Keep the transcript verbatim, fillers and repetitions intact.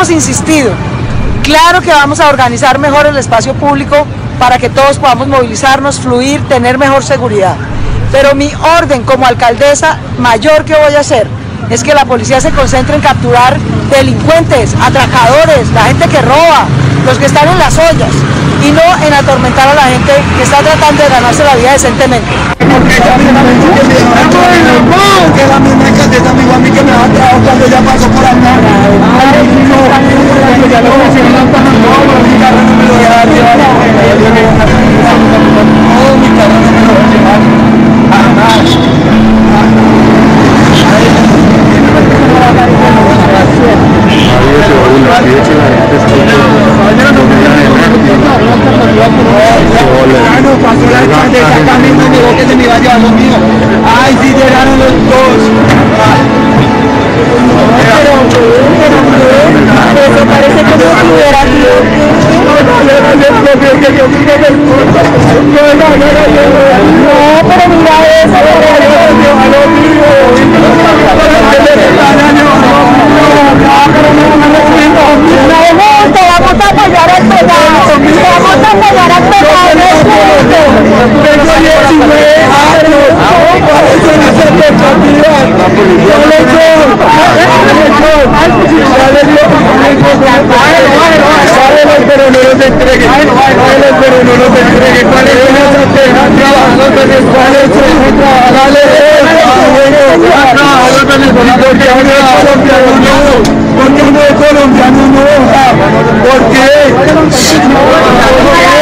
Hemos insistido, claro que vamos a organizar mejor el espacio público para que todos podamos movilizarnos, fluir, tener mejor seguridad. Pero mi orden como alcaldesa mayor que voy a hacer es que la policía se concentre en capturar delincuentes, atracadores, la gente que roba, los que están en las ollas, y no en atormentar a la gente que está tratando de ganarse la vida decentemente. Que la misma alcaldesa me dijo a mí que me va a traer cuando ya pasó por acá. Ay, no, ya no me hicieron tan no, mi carro no me lo deja llevar. No, mi carro no me lo va a llevar. Jamás. Pasó la alcaldesa camino y me dijo que se me iba a llevar los míos. Ay, sí llegaron los dos. Pero, pero, eso parece como si hubiera sido. No, no, no, no, pero mira eso, a los vamos a apoyar al pegado, vamos a apoyar al pegado. Tengo diecinueve años, eso no es expectativa. Pero no los entregue, pero no los entregue. ¿Cuál es la alternativa? ¿Cuál es el trabajo? Dale trabajador venezolano, porque uno es colombiano no, porque uno es colombiano no, ¿por qué?